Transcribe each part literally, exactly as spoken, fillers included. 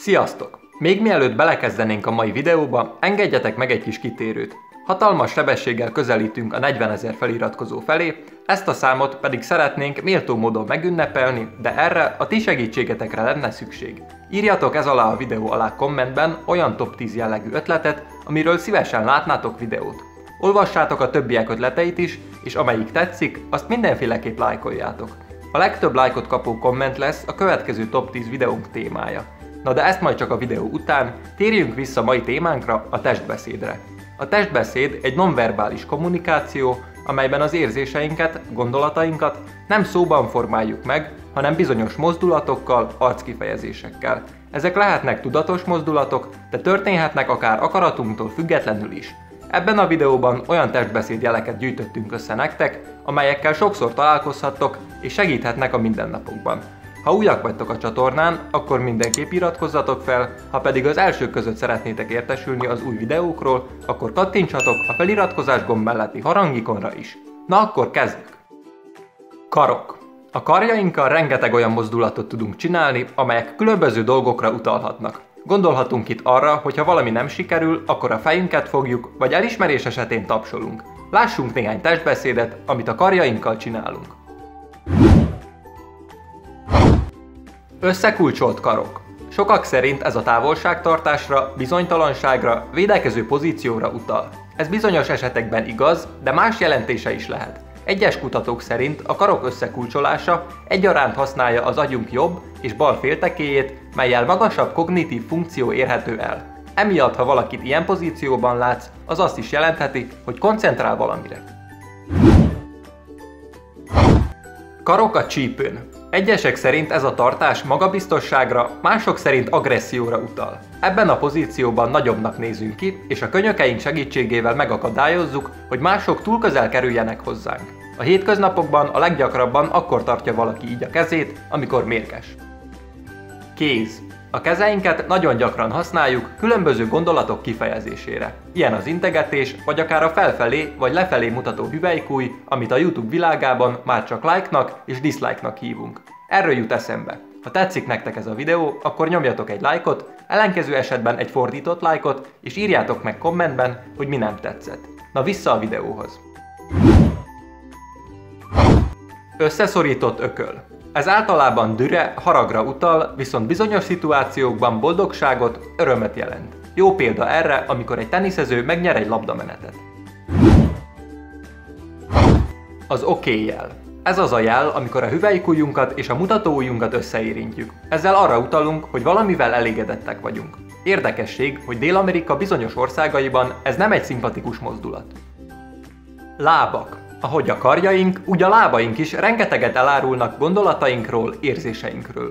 Sziasztok! Még mielőtt belekezdenénk a mai videóba, engedjetek meg egy kis kitérőt. Hatalmas sebességgel közelítünk a negyvenezer feliratkozó felé, ezt a számot pedig szeretnénk méltó módon megünnepelni, de erre a ti segítségetekre lenne szükség. Írjatok ez alá a videó alá kommentben olyan top tíz jellegű ötletet, amiről szívesen látnátok videót. Olvassátok a többiek ötleteit is, és amelyik tetszik, azt mindenféleképp lájkoljátok. A legtöbb lájkot kapó komment lesz a következő top tíz videónk témája. Na de ezt majd csak a videó után, térjünk vissza mai témánkra, a testbeszédre. A testbeszéd egy nonverbális kommunikáció, amelyben az érzéseinket, gondolatainkat nem szóban formáljuk meg, hanem bizonyos mozdulatokkal, arckifejezésekkel. Ezek lehetnek tudatos mozdulatok, de történhetnek akár akaratunktól függetlenül is. Ebben a videóban olyan testbeszéd jeleket gyűjtöttünk össze nektek, amelyekkel sokszor találkozhattok és segíthetnek a mindennapokban. Ha újak vagytok a csatornán, akkor mindenképp iratkozzatok fel, ha pedig az elsők között szeretnétek értesülni az új videókról, akkor kattintsatok a feliratkozás gomb melletti harangikonra is. Na akkor kezdjük! Karok. A karjainkkal rengeteg olyan mozdulatot tudunk csinálni, amelyek különböző dolgokra utalhatnak. Gondolhatunk itt arra, hogy ha valami nem sikerül, akkor a fejünket fogjuk, vagy elismerés esetén tapsolunk. Lássunk néhány testbeszédet, amit a karjainkkal csinálunk. Összekulcsolt karok. Sokak szerint ez a távolságtartásra, bizonytalanságra, védekező pozícióra utal. Ez bizonyos esetekben igaz, de más jelentése is lehet. Egyes kutatók szerint a karok összekulcsolása egyaránt használja az agyunk jobb és bal féltekéjét, mellyel magasabb kognitív funkció érhető el. Emiatt, ha valakit ilyen pozícióban látsz, az azt is jelentheti, hogy koncentrál valamire. Karok a csípőn. Egyesek szerint ez a tartás magabiztosságra, mások szerint agresszióra utal. Ebben a pozícióban nagyobbnak nézünk ki, és a könyökeink segítségével megakadályozzuk, hogy mások túl közel kerüljenek hozzánk. A hétköznapokban a leggyakrabban akkor tartja valaki így a kezét, amikor mérges. Kéz. A kezeinket nagyon gyakran használjuk különböző gondolatok kifejezésére. Ilyen az integetés, vagy akár a felfelé vagy lefelé mutató hüvelykúj, amit a YouTube világában már csak like-nak és dislike-nak hívunk. Erről jut eszembe. Ha tetszik nektek ez a videó, akkor nyomjatok egy lájkot, ellenkező esetben egy fordított lájkot, és írjátok meg kommentben, hogy mi nem tetszett. Na vissza a videóhoz. Összeszorított ököl. Ez általában dühre, haragra utal, viszont bizonyos szituációkban boldogságot, örömet jelent. Jó példa erre, amikor egy teniszező megnyer egy labdamenetet. Az oké jel. Ez az a jel, amikor a hüvelykujjunkat és a mutatóujjunkat összeérintjük. Ezzel arra utalunk, hogy valamivel elégedettek vagyunk. Érdekesség, hogy Dél-Amerika bizonyos országaiban ez nem egy szimpatikus mozdulat. Lábak. Ahogy a karjaink, úgy a lábaink is rengeteget elárulnak gondolatainkról, érzéseinkről.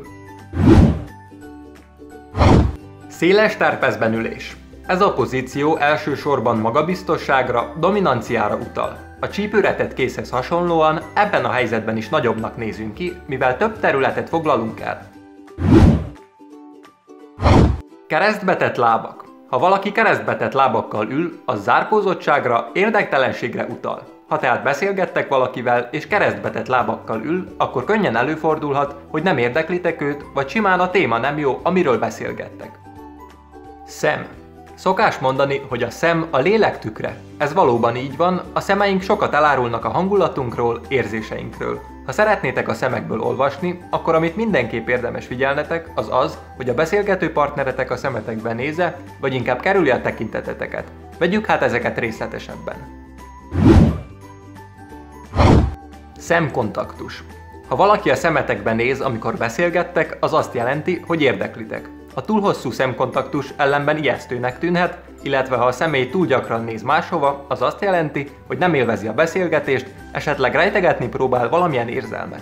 Széles terpezben ülés. Ez a pozíció elsősorban magabiztosságra, dominanciára utal. A csípőre tett kézhez hasonlóan ebben a helyzetben is nagyobbnak nézünk ki, mivel több területet foglalunk el. Keresztbe tett lábak. Ha valaki keresztbe tett lábakkal ül, az zárkózottságra, érdektelenségre utal. Ha tehát beszélgettek valakivel és keresztbe tett lábakkal ül, akkor könnyen előfordulhat, hogy nem érdeklitek őt, vagy simán a téma nem jó, amiről beszélgettek. Szem. Szokás mondani, hogy a szem a lélek tükre. Ez valóban így van, a szemeink sokat elárulnak a hangulatunkról, érzéseinkről. Ha szeretnétek a szemekből olvasni, akkor amit mindenképp érdemes figyelnetek, az az, hogy a beszélgető partneretek a szemetekbe néze, vagy inkább kerülje a tekinteteteket. Vegyük hát ezeket részletesebben. Szemkontaktus. Ha valaki a szemetekbe néz, amikor beszélgettek, az azt jelenti, hogy érdeklitek. A túl hosszú szemkontaktus ellenben ijesztőnek tűnhet, illetve ha a személy túl gyakran néz máshova, az azt jelenti, hogy nem élvezi a beszélgetést, esetleg rejtegetni próbál valamilyen érzelmet.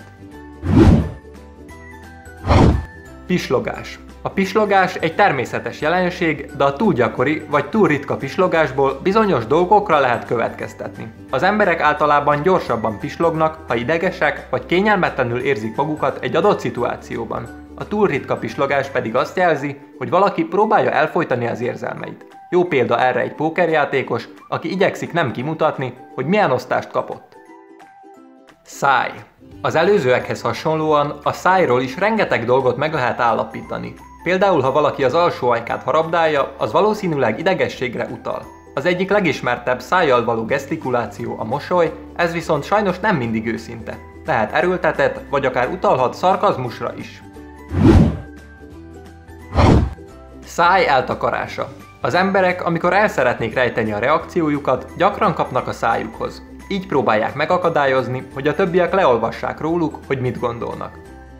Pislogás. A pislogás egy természetes jelenség, de a túl gyakori vagy túl ritka pislogásból bizonyos dolgokra lehet következtetni. Az emberek általában gyorsabban pislognak, ha idegesek vagy kényelmetlenül érzik magukat egy adott szituációban. A túl ritka pislogás pedig azt jelzi, hogy valaki próbálja elfojtani az érzelmeit. Jó példa erre egy pókerjátékos, aki igyekszik nem kimutatni, hogy milyen osztást kapott. Száj. Az előzőekhez hasonlóan a szájról is rengeteg dolgot meg lehet állapítani. Például, ha valaki az alsó ajkát harabdálja, az valószínűleg idegességre utal. Az egyik legismertebb szájjal való gesztikuláció a mosoly, ez viszont sajnos nem mindig őszinte. Lehet erőltetett, vagy akár utalhat szarkazmusra is. Száj eltakarása. Az emberek, amikor el szeretnék rejteni a reakciójukat, gyakran kapnak a szájukhoz. Így próbálják megakadályozni, hogy a többiek leolvassák róluk, hogy mit gondolnak.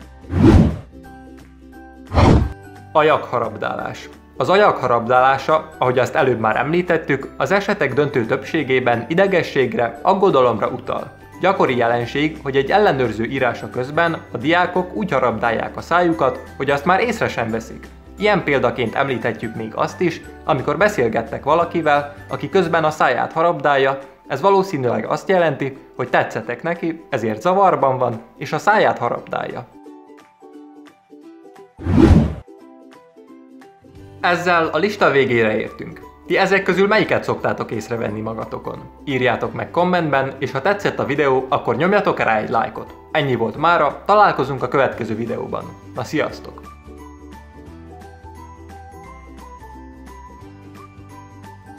Ajakharabdálás. Az ajak harabdálása, ahogy azt előbb már említettük, az esetek döntő többségében idegességre, aggodalomra utal. Gyakori jelenség, hogy egy ellenőrző írása közben a diákok úgy harabdálják a szájukat, hogy azt már észre sem veszik. Ilyen példaként említhetjük még azt is, amikor beszélgettek valakivel, aki közben a száját harabdálja, ez valószínűleg azt jelenti, hogy tetszetek neki, ezért zavarban van, és a száját harabdálja. Ezzel a lista végére értünk. Ti ezek közül melyiket szoktátok észrevenni magatokon? Írjátok meg kommentben, és ha tetszett a videó, akkor nyomjatok rá egy lájkot. Ennyi volt mára, találkozunk a következő videóban. Na, sziasztok!